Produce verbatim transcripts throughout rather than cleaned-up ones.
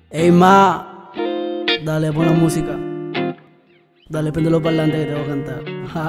Ey, ma, dale, pon la música. Dale, prende los parlantes que te voy a cantar. Ja.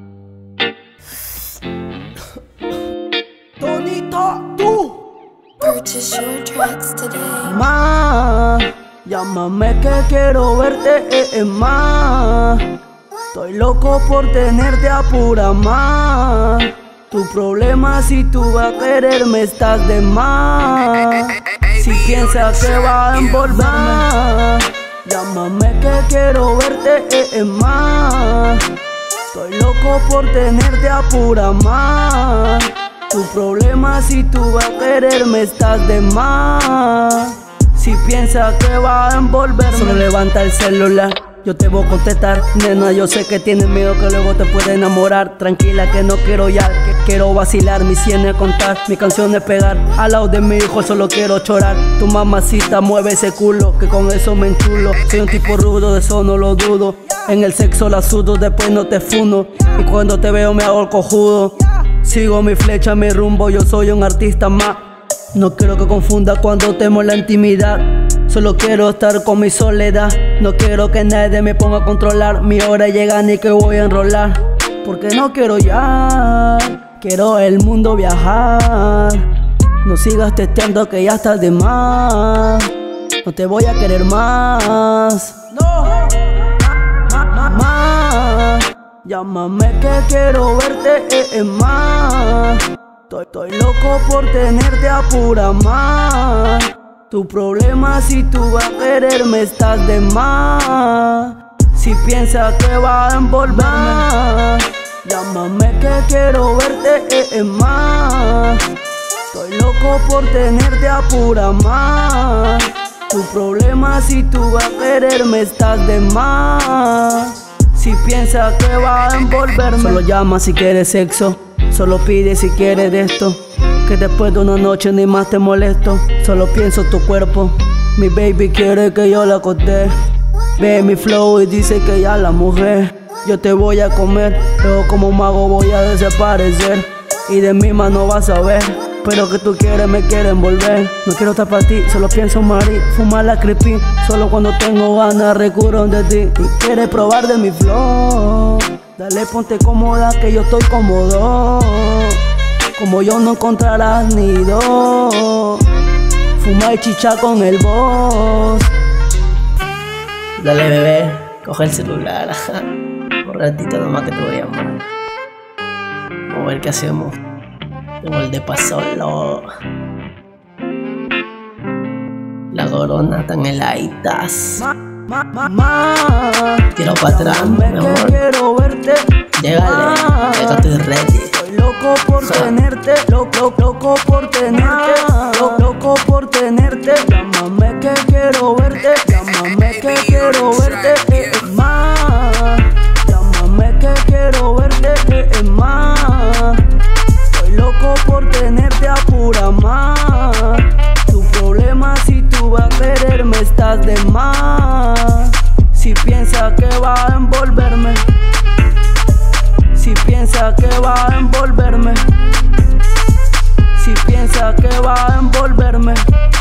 Tonito, tú. Purchase your tracks today. Ma, llámame que quiero verte, eh, eh, ma. Estoy loco por tenerte, apura, ma. Tu problema si tú vas a quererme estás de más. Si piensas que va a envolverme, llámame que quiero verte, eh, eh, más. Estoy loco por tenerte, apura, más. Tu problema si tú vas a quererme estás de más. Si piensas que va a envolverme, solo levanta el celular, yo te voy a contestar. Nena, yo sé que tienes miedo que luego te pueda enamorar. Tranquila que no quiero ya, que quiero vacilar, mis cienes contar, mi canción es pegar. Al lado de mi hijo solo quiero chorar. Tu mamacita mueve ese culo, que con eso me enchulo. Soy un tipo rudo, de eso no lo dudo. En el sexo la sudo, después no te funo. Y cuando te veo me hago el cojudo. Sigo mi flecha, mi rumbo, yo soy un artista más. No quiero que confunda cuando temo la intimidad. Solo quiero estar con mi soledad. No quiero que nadie me ponga a controlar. Mi hora llega ni que voy a enrolar. Porque no quiero ya, quiero el mundo viajar. No sigas testeando que ya estás de más. No te voy a querer más. No, más. Llámame que quiero verte, eh, eh, más. Estoy, estoy loco por tenerte, apura, más. Tu problema si tú vas a quererme estás de más. Si piensas que va a envolverme, llámame que quiero verte, eh, eh, más. Estoy loco por tenerte, apura, más. Tu problema si tú vas a quererme estás de más. Si piensas que va a envolverme, solo llama si quieres sexo. Solo pide si quieres de esto, que después de una noche ni más te molesto. Solo pienso tu cuerpo. Mi baby quiere que yo la acosté. Ve mi flow y dice que ya la mujer. Yo te voy a comer, luego como mago voy a desaparecer. Y de mí más no vas a ver, pero que tú quieres me quieres envolver. No quiero estar para ti, solo pienso morir, fumar la creepy. Solo cuando tengo ganas recurro de ti. Y quieres probar de mi flow, dale ponte cómoda que yo estoy cómodo. Como yo no encontrarás ni dos. Fuma y chicha con el boss. Dale bebé, coge el celular. Un ratito nomás que te voy a llamar. Vamos a ver qué hacemos. Tengo el depa solo. La corona está en el aitas. Ma, ma, ma. Tiro para atrás, mi amor. Quiero verte. Llégale, ya estoy ready. Estoy loco por tenerte, loco, loco por tenerte, loco, loco por tenerte. Llámame que quiero verte, llámame que quiero verte, eh, eh, más. Llámame que quiero verte, eh, eh, más. Estoy loco por tenerte, apura, más. Tu problema si tú vas a quererme estás de más. Si piensas que va a envolverme, si piensas que va a envolverme, si piensas que va a envolverme.